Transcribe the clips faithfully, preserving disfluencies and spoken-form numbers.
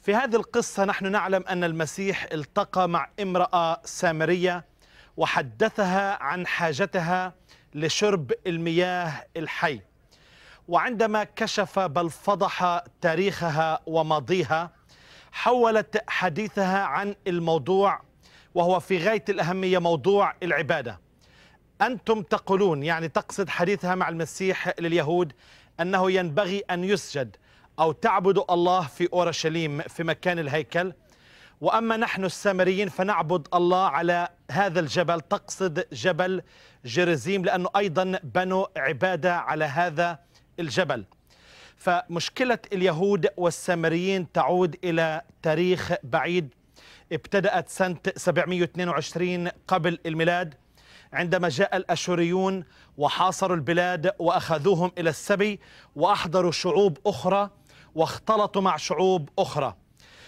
في هذه القصة نحن نعلم أن المسيح التقى مع امرأة سامرية وحدثها عن حاجتها لشرب المياه الحي، وعندما كشف بل فضح تاريخها وماضيها حولت حديثها عن الموضوع، وهو في غاية الأهمية، موضوع العبادة. أنتم تقولون، يعني تقصد حديثها مع المسيح لليهود، أنه ينبغي أن يسجد أو تعبد الله في أورشليم في مكان الهيكل، وأما نحن السامريين فنعبد الله على هذا الجبل. تقصد جبل جرزيم لأنه أيضا بنوا عبادة على هذا الجبل. فمشكلة اليهود والسامريين تعود إلى تاريخ بعيد، ابتدأت سنة سبعمئة واثنين وعشرين قبل الميلاد، عندما جاء الأشوريون وحاصروا البلاد وأخذوهم إلى السبي وأحضروا شعوب أخرى واختلطوا مع شعوب أخرى،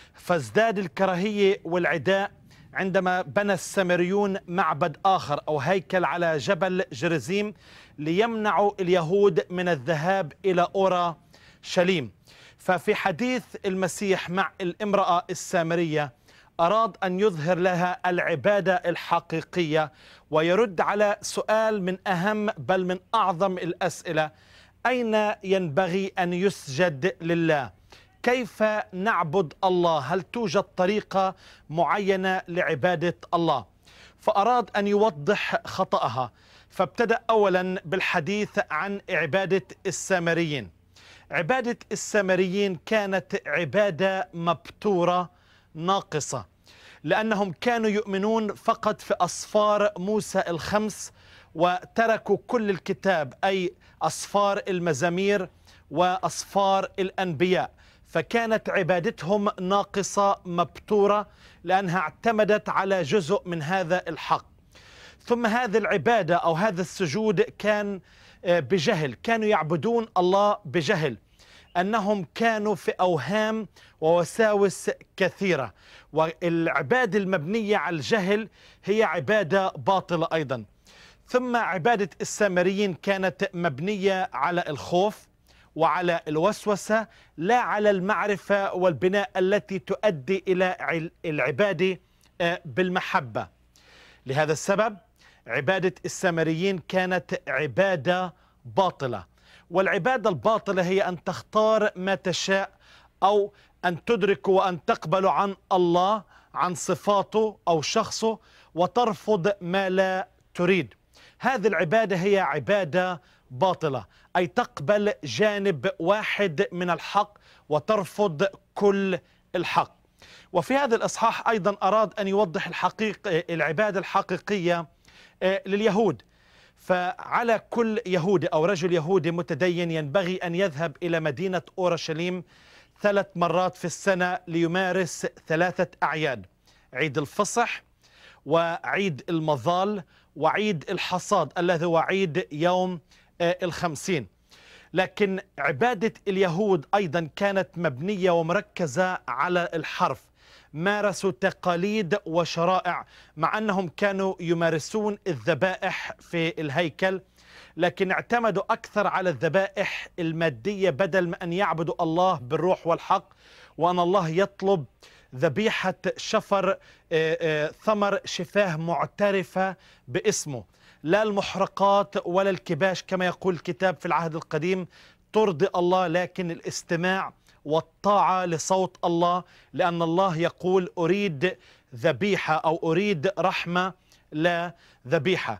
فازداد الكراهية والعداء عندما بنى السامريون معبد آخر أو هيكل على جبل جرزيم ليمنعوا اليهود من الذهاب إلى أورشليم. ففي حديث المسيح مع الامرأة السامرية أراد أن يظهر لها العبادة الحقيقية ويرد على سؤال من أهم بل من أعظم الأسئلة: أين ينبغي أن يسجد لله؟ كيف نعبد الله؟ هل توجد طريقة معينة لعبادة الله؟ فأراد أن يوضح خطأها، فابتدأ أولا بالحديث عن عبادة السامريين. عبادة السامريين كانت عبادة مبتورة ناقصة، لأنهم كانوا يؤمنون فقط في أسفار موسى الخمس وتركوا كل الكتاب، أي أسفار المزامير وأسفار الأنبياء، فكانت عبادتهم ناقصة مبتورة لأنها اعتمدت على جزء من هذا الحق. ثم هذه العبادة أو هذا السجود كان بجهل، كانوا يعبدون الله بجهل، أنهم كانوا في أوهام ووساوس كثيرة، والعبادة المبنية على الجهل هي عبادة باطلة أيضا. ثم عبادة السامريين كانت مبنية على الخوف وعلى الوسوسة، لا على المعرفة والبناء التي تؤدي إلى العبادة بالمحبة. لهذا السبب عبادة السامريين كانت عبادة باطلة، والعبادة الباطلة هي أن تختار ما تشاء أو أن تدرك وأن تقبل عن الله، عن صفاته أو شخصه، وترفض ما لا تريد. هذه العبادة هي عبادة باطلة، أي تقبل جانب واحد من الحق وترفض كل الحق. وفي هذا الإصحاح أيضا أراد أن يوضح الحقيقة العبادة الحقيقية لليهود. فعلى كل يهودي أو رجل يهودي متدين ينبغي أن يذهب إلى مدينة أورشليم ثلاث مرات في السنة ليمارس ثلاثة أعياد: عيد الفصح وعيد المظال وعيد الحصاد الذي هو عيد يوم الخمسين. لكن عبادة اليهود أيضا كانت مبنية ومركزة على الحرف، مارسوا تقاليد وشرائع، مع أنهم كانوا يمارسون الذبائح في الهيكل، لكن اعتمدوا أكثر على الذبائح المادية بدل من أن يعبدوا الله بالروح والحق، وأن الله يطلب ذبيحة شفر ثمر شفاه معترفة باسمه، لا المحرقات ولا الكباش كما يقول الكتاب في العهد القديم ترضي الله، لكن الاستماع والطاعة لصوت الله، لأن الله يقول أريد ذبيحة أو أريد رحمة لا ذبيحة.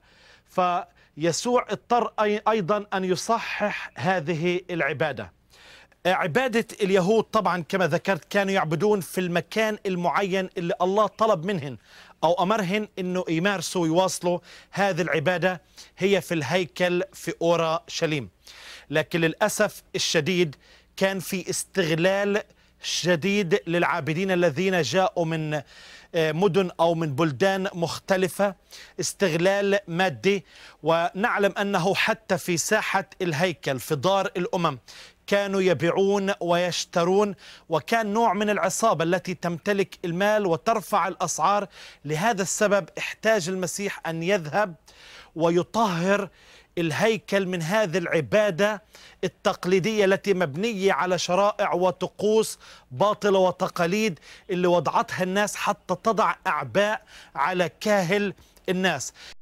فيسوع اضطر أيضا أن يصحح هذه العبادة. عبادة اليهود طبعا كما ذكرت كانوا يعبدون في المكان المعين اللي الله طلب منهن أو أمرهن أنه يمارسوا ويواصلوا هذه العبادة، هي في الهيكل في أورشليم. لكن للأسف الشديد كان في استغلال شديد للعابدين الذين جاءوا من مدن أو من بلدان مختلفة، استغلال مادي. ونعلم أنه حتى في ساحة الهيكل في دار الأمم كانوا يبيعون ويشترون، وكان نوع من العصابة التي تمتلك المال وترفع الأسعار. لهذا السبب احتاج المسيح أن يذهب ويطهر الهيكل من هذه العبادة التقليدية التي مبنية على شرائع وطقوس باطلة وتقاليد اللي وضعتها الناس حتى تضع أعباء على كاهل الناس.